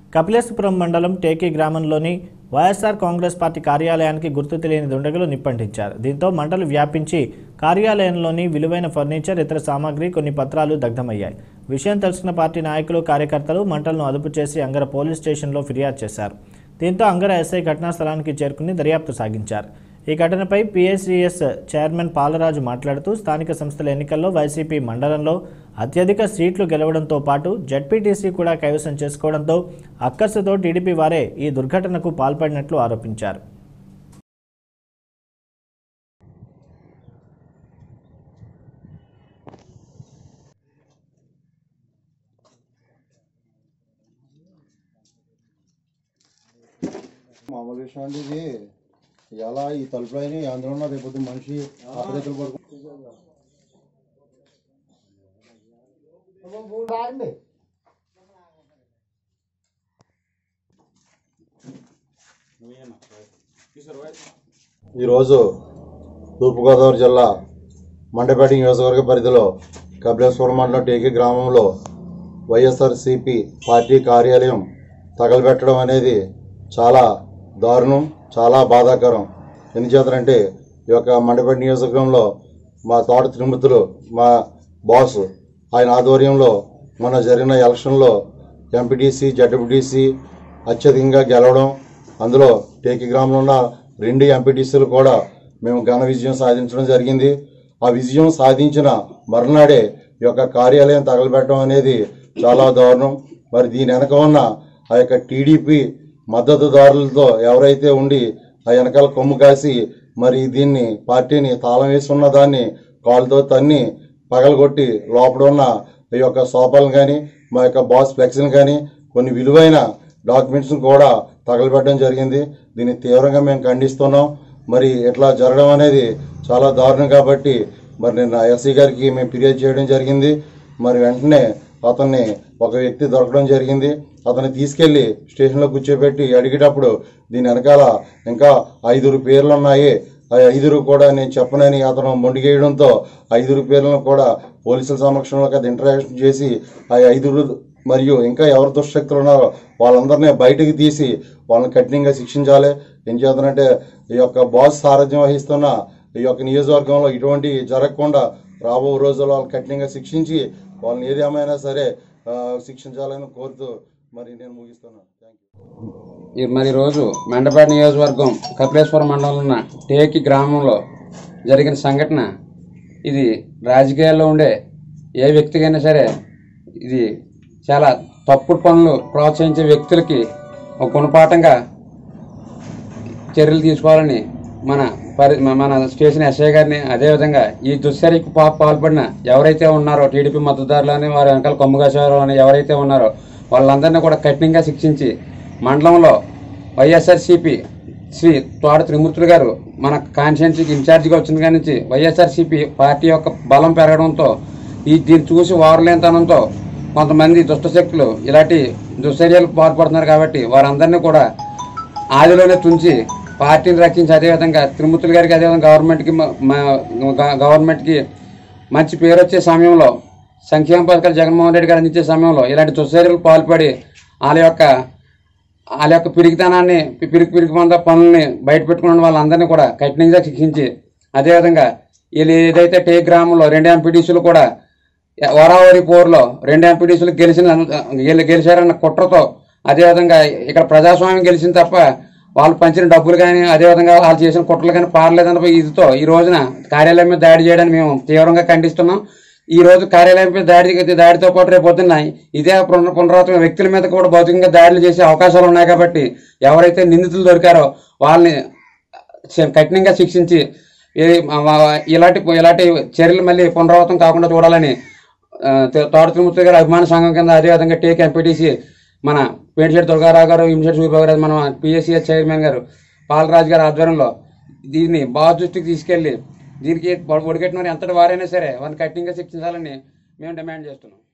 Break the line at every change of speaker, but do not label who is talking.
కపిలేశ్వరం మండలం టేకి గ్రామంలోని వైఎస్ఆర్ కాంగ్రెస్ పార్టీ కార్యాలయానికి గుర్తు తెలియని దుండగులు నిప్పంటించారు. దీంతో మంటలు వ్యాపించి కార్యాలయంలోని విలువైన ఫర్నిచర్, ఇతర సామాగ్రి, కొన్ని పత్రాలు దగ్ధమయ్యాయి. విషయం తెలుసుకున్న పార్టీ నాయకులు, కార్యకర్తలు మంటలను అదుపు చేసి అంగర పోలీస్ స్టేషన్లో ఫిర్యాదు చేశారు. దీంతో అంగర ఎస్ఐ ఘటనా స్థలానికి చేరుకుని దర్యాప్తు సాగించారు. ఈ ఘటనపై పిఎస్సిఎస్ చైర్మన్ పాలరాజు మాట్లాడుతూ, స్థానిక సంస్థల ఎన్నికల్లో వైసీపీ మండలంలో అత్యధిక సీట్లు గెలవడంతో పాటు జెడ్పీటీసీ కూడా కైవసం చేసుకోవడంతో అక్కసుతో టీడీపీ వారే ఈ దుర్ఘటనకు పాల్పడినట్లు ఆరోపించారు.
మామూలు విషయం అండి ఇది. ఎలా ఈ తలుపులు అయినా అందులో ఉన్న రేపు మనిషి అపదెక్కలు పడుకుంటుంది. ఈరోజు తూర్పుగోదావరి జిల్లా మండపేట నియోజకవర్గ పరిధిలో కపిలేశ్వరం మండలం టేకి గ్రామంలో వైఎస్ఆర్సీపీ పార్టీ కార్యాలయం తగలబెట్టడం అనేది చాలా దారుణం, చాలా బాధాకరం. ఎందుచేతంటే ఈ యొక్క మండపేట నియోజకవర్గంలో మా తోట త్రిమూర్తులు, మా బాస్ ఆయన ఆధ్వర్యంలో మొన్న జరిగిన ఎలక్షన్లో ఎంపీటీసీ, జెడ్పీటీసీ అత్యధికంగా గెలవడం, అందులో టేకి గ్రామంలో ఉన్న 2 ఎంపీటీసీలు కూడా మేము ఘన విజయం సాధించడం జరిగింది. ఆ విజయం సాధించిన మరునాడే ఈ యొక్క కార్యాలయం తగలబెట్టడం అనేది చాలా దారుణం. మరి దీని వెనక ఉన్న ఆ యొక్క టీడీపీ మద్దతుదారులతో ఎవరైతే ఉండి ఆ వెనకాల కొమ్ము కాసి మరి దీన్ని పార్టీని తాళం వేసి ఉన్న దాన్ని కాలుతో తన్ని పగలగొట్టి లోపల ఉన్న ఈ యొక్క సోపాలను కానీ, మా యొక్క బాస్ ఫ్లెక్స్ని కానీ, కొన్ని విలువైన డాక్యుమెంట్స్ని కూడా తగలబెట్టడం జరిగింది. దీన్ని తీవ్రంగా మేము ఖండిస్తున్నాం. మరి ఇట్లా జరగడం అనేది చాలా దారుణం కాబట్టి మరి నిన్న ఎస్సీ గారికి మేము ఫిర్యాదు చేయడం జరిగింది. మరి వెంటనే అతన్ని ఒక వ్యక్తి దొరకడం జరిగింది. అతన్ని తీసుకెళ్లి స్టేషన్లో కూర్చోబెట్టి అడిగేటప్పుడు దీని వెనకాల ఇంకా 5 పేర్లు ఉన్నాయి, ఆ 5 కూడా నేను చెప్పనని అతను మొండిగేయడంతో 5 పేర్లను కూడా పోలీసుల సమక్షంలో ఇంటరాక్షన్ చేసి ఆ 5 మరియు ఇంకా ఎవరు దుష్టశక్తులు ఉన్నారో వాళ్ళందరినీ బయటకు తీసి వాళ్ళని కఠినంగా శిక్షించాలి. ఏం చేద్దానంటే ఈ యొక్క బాస్ సారథ్యం వహిస్తున్న ఈ యొక్క నియోజకవర్గంలో ఇటువంటి జరగకుండా రాబో రోజుల్లో వాళ్ళని కఠినంగా శిక్షించి వాళ్ళని ఏదేమైనా సరే శిక్షించాలని కోరుతూ మరి నేను ముగిస్తున్నాను. Thank you.
మరి రోజు మండపేట నియోజకవర్గం కపిలేశ్వరం మండలంలో ఉన్న టేకి గ్రామంలో జరిగిన సంఘటన ఇది రాజకీయాల్లో ఉండే ఏ వ్యక్తికైనా సరే ఇది చాలా తప్పుడు పనులు ప్రోత్సహించే వ్యక్తులకి ఒక గుణపాఠంగా చర్యలు తీసుకోవాలని మన స్టేషన్ ఎస్ఐ గారిని, అదేవిధంగా ఈ దుశ్చర్యకు పాల్పడిన ఎవరైతే ఉన్నారో టీడీపీ మద్దతుదారులని, వారి వెనకాల కొమ్ముగాసేవారు అని ఎవరైతే ఉన్నారో వాళ్ళందరినీ కూడా కఠినంగా శిక్షించి మండలంలో వైఎస్ఆర్సీపీ శ్రీ తోట త్రిమూర్తులు గారు మన కాన్స్టిట్యున్సీకి ఇన్ఛార్జిగా వచ్చిన కాడి నుంచి వైఎస్ఆర్సీపీ పార్టీ యొక్క బలం పెరగడంతో దీన్ని చూసి వారులేనితనంతో కొంతమంది దుష్టశక్తులు ఇలాంటి దుశ్చర్యలకు పాల్పడుతున్నారు. కాబట్టి వారందరినీ కూడా ఆదిలోనే తుంచి పార్టీని రక్షించి, అదేవిధంగా త్రిమూర్తులు గారికి, అదేవిధంగా గవర్నమెంట్కి మంచి పేరు వచ్చే సమయంలో, సంక్షేమ పథకాలు జగన్మోహన్ రెడ్డి గారు అందించే సమయంలో ఇలాంటి దుశ్చర్యలకు పాల్పడి వాళ్ళ యొక్క పిరికితనాన్ని, పిరికి పనుల్ని బయట పెట్టుకున్న వాళ్ళందరినీ కూడా కఠినంగా శిక్షించి, అదేవిధంగా వీళ్ళు ఏదైతే టే గ్రామంలో 2 ఎంపీటీసీలు కూడా వరావరి పోరులో 2 ఎంపీటీసీలు గెలిచారన్న కుట్రతో, అదేవిధంగా ఇక్కడ ప్రజాస్వామ్యం గెలిచింది తప్ప వాళ్ళు పంచిన డబ్బులు కానీ, అదేవిధంగా వాళ్ళు చేసిన కుట్రలు కానీ పారలేదన్న ఇదితో ఈ రోజున కార్యాలయం మీద దాడి చేయడానికి మేము తీవ్రంగా ఖండిస్తున్నాం. ఈ రోజు కార్యాలయం మీద దాడితో పాటు రేపు పొద్దున్న ఇదే పునరావృతమైన వ్యక్తుల మీద కూడా భౌతికంగా దాడులు చేసే అవకాశాలు ఉన్నాయి. కాబట్టి ఎవరైతే నిందితులు దొరికారో వాళ్ళని కఠినంగా శిక్షించి ఇలాంటి చర్యలు మళ్ళీ పునరావృతం కాకుండా చూడాలని తోట త్రిమూర్తి గారి అభిమాన సంఘం కింద, అదేవిధంగా టేక్ ఎంపీటీసీ మన పేటిశెట్టి దుర్గారావు గారు, ఇమిశెట్టి సూర్యబాబు గారు, మన పిఎస్సిఎస్ చైర్మన్ గారు పాలరాజు గారి ఆధ్వర్యంలో దీన్ని బాస్ దృష్టికి తీసుకెళ్లి దీనికి ఒడిగట్టిన ఎంతటి వారైనా సరే వారిని కఠినంగా శిక్షించాలని మేము డిమాండ్ చేస్తున్నాం.